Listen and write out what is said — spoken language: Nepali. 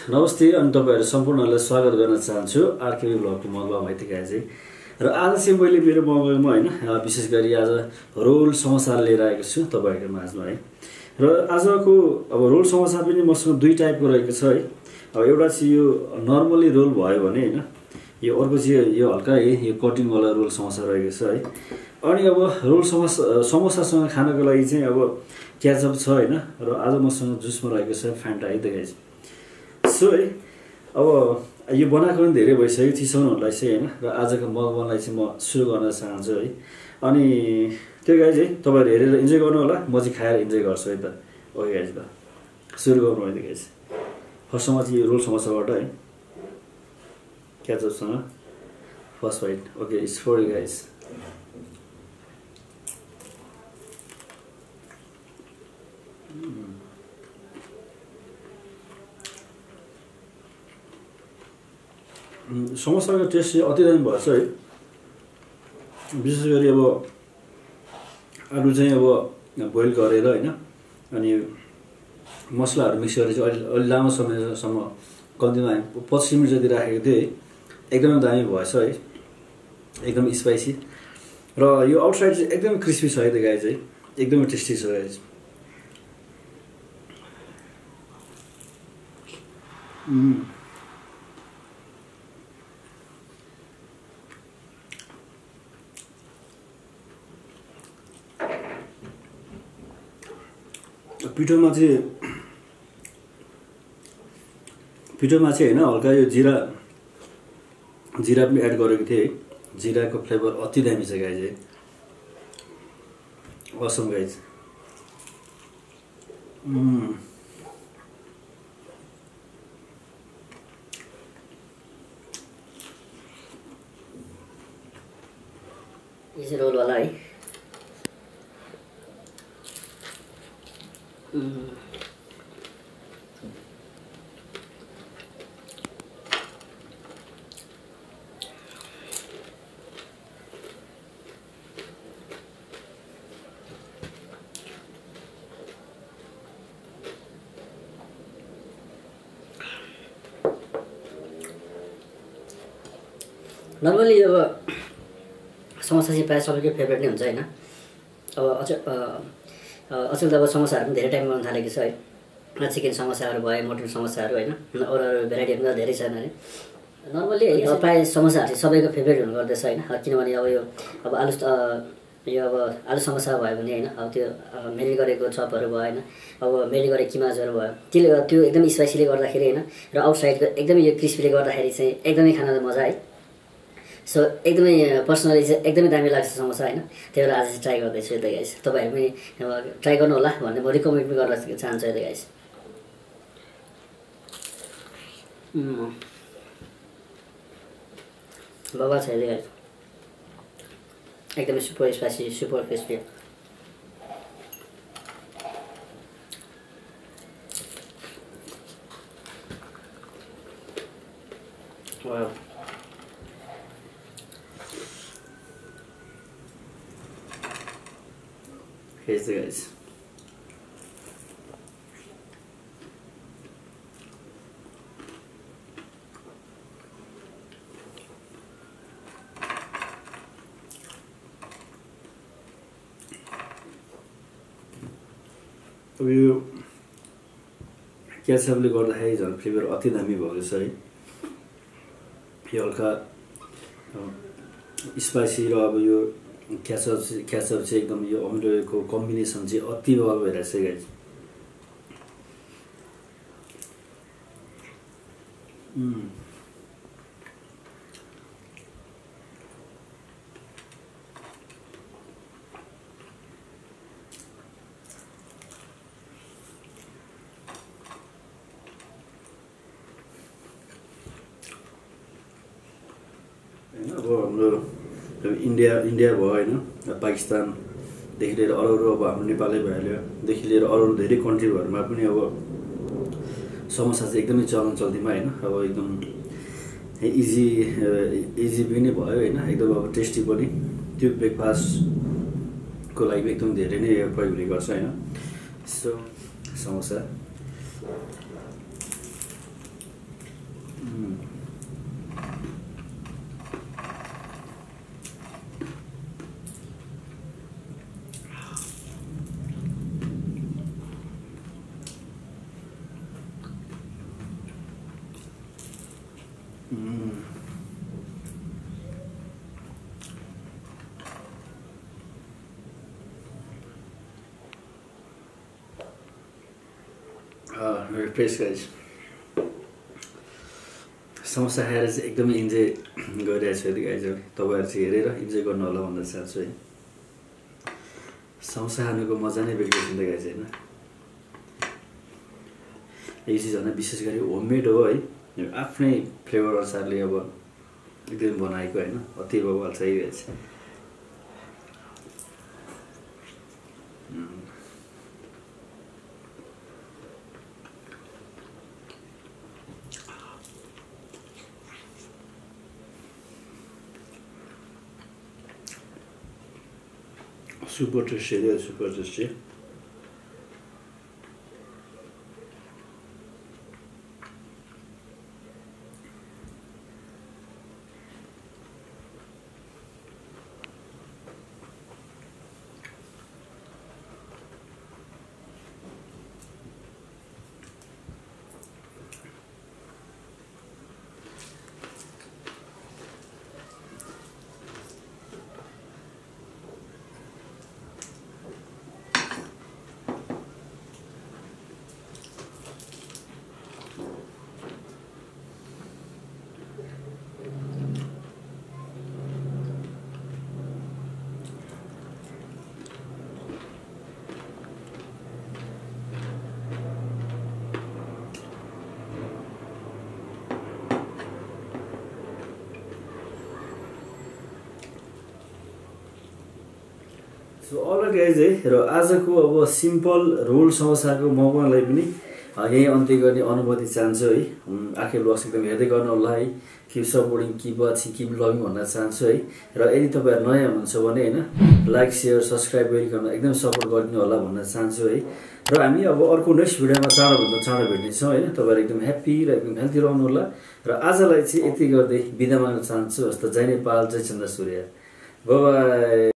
नमस्ते अनि तपाईहरु सम्पूर्णलाई स्वागत गर्न चाहन्छु आरकेबी ब्लगको मकबङ हैतिका चाहिँ र आज चाहिँ मैले मेरो मकबङमा हैन विशेष गरी आज रोल समोसा लिएर आएको छु तपाईहरुको माझमा है र आजको अब रोल समोसा पनि मसँग दुई टाइपको रहेको छ है अब एउटा चाहिँ यो नर्मली रोल भयो भने हैन यो अर्को चाहिँ यो हल्का यो कटिङ वाला रोल समोसा रहेको छ है अनि अब रोल समोसासँग खानको लागि चाहिँ अब केचप छ हैन र आज मसँग जुसमा रहेको छ फ्यान्टा है देखाइछ सो है अब यो बनाएको पनि धेरै भइसक्यो चिसोउनलाई चाहिँ हैन र आजको मकबङलाई चाहिँ म सुरु गर्न चाहन्छु है अनि त्यो गाइज है तपाईहरु हेरेर इन्जोय गर्नु होला म चाहिँ खाएर इन्जोय गर्छु है त ओके गाइज त सुरु गर्नु है गाइज फर्स्टमा चाहिँ यो रोल समोसाबाट है केचपसँग first bite okay it's for you guys समोसाको टेस्ट चाहिँ अति दामी भएछ है विशेष गरी अब आलु चाहिँ अब बोइल गरेर हैन अनि मसलाहरू मिक्स गरेर चाहिँ अलि लामो समयसम्म कम्तीमा 25 मिनेट जति राखेको थिएँ एकदमै दामी भएछ है एकदम स्पाइसी र यो आउटसाइड चाहिँ एकदमै क्रिस्पी छ है त गाइज है एकदमै टेस्टी छ गाइज पिठोमा चाहिँ हैन हल्का यो जीरा पनि एड गरेको थिएँ है जीराको फ्लेभर अति दामी छ गाइज है असम गाइज ये रोल वाला है नर्मली अब समोसा चाहिँ प्रायः सबैको फेभरेट नै हुन्छ हैन अब अचेल त अब समोसाहरू पनि धेरै टाइम गर्न थालेको छ है चिकन समोसाहरू भयो मटन समोसाहरू हैन अरू भेराइटीहरू पनि धेरै छन् है नर्मली प्रायः समोसाहरू चाहिँ सबैको फेभरेट हुने गर्दछ हैन किनभने अब यो अब आलु समोसा भयो भने हैन अब त्यो मेरी गरेको चपहरू भयो हैन अब मेरी गरेको किमाजहरू भयो त्यो एकदम स्पाइसीले गर्दाखेरि हैन र आउटसाइडको एकदमै यो क्रिस्पीले गर्दाखेरि चाहिँ एकदमै खान मजा है सो एकदमै पर्सनली चाहिँ एकदमै दामी लाग्छ समोसा हैन त्यही भएर आज चाहिँ ट्राई गर्दैछु त गाइस तपाईहरु पनि ट्राई गर्नु होला भन्ने म रिकमेन्ड पनि गर्न चाहन्छु है गाइस बाबा छ है गाइस एकदमै super spicy super crispy wow Here's the guys. अब यो केचपले गर्दाखेरि झन् फ्लेभर अति दामी भएको छ है यो हल्का स्पाइसी र अब यो केचप चाहिँ एकदम यो अमिलोको कम्बिनेसन चाहिँ अति बल भइरहेछ गाइज अब हाम्रो इन्डिया भयो हैन पाकिस्तानदेखि लिएर अरू अब हाम्रो नेपालै भइहाल्योदेखि लिएर अरू धेरै कन्ट्रीहरुमा पनि अब समोसा चाहिँ एकदमै चल्तीमा हैन अब एकदम इजी पनि भयो हैन एकदम अब टेस्टी पनि त्यो ब्रेकफास्टको लागि एकदम धेरै नै प्रयोग हुने गर्छ हैन so samosa Very fresh guys. Samosa खाएर चाहिँ एकदमै इन्जोय गरिरहेको छु यदि गाइजहरू तपाईँहरू चाहिँ हेरेर इन्जोय गर्नु होला भन्न चाहन्छु है। समोसा खानुको मजा नै बेग्लै हुन्छ गाइज होइन। यो चिज होइन विशेष गरी होममेड हो है, आफ्नै फ्लेभर अनुसारले अब एकदमै बनाएको होइन, अति बवाल छ है guys. Super tasty, yeah, super tasty. So alright guys है, र आजको अब सिम्पल रोल समोसाको मकवाङलाई पनि यही अन्त्य गर्ने अनुमति चाहन्छु है। आखिर ब्लग्स एकदम हेर्दै गर्नु होला है, keep supporting, keep watching, keep loving भन्न चाहन्छु है। र यदि तपाईँहरू नयाँ हुनुहुन्छ भने होइन लाइक सेयर सब्सक्राइब गरिकन एकदम सपोर्ट गरिदिनु होला भन्न चाहन्छु है। र हामी अब अर्को नेक्स्ट भिडियोमा चाँडोभन्दा चाँडो भेट्नेछौँ होइन। तपाईँहरू एकदम ह्याप्पी र एकदम हेल्थी रहनु होला। र आजलाई चाहिँ यति गर्दै बिदा माग्न चाहन्छु। हस्त जय नेपाल, जय चन्द्र सूर्य, बाइ बाइ।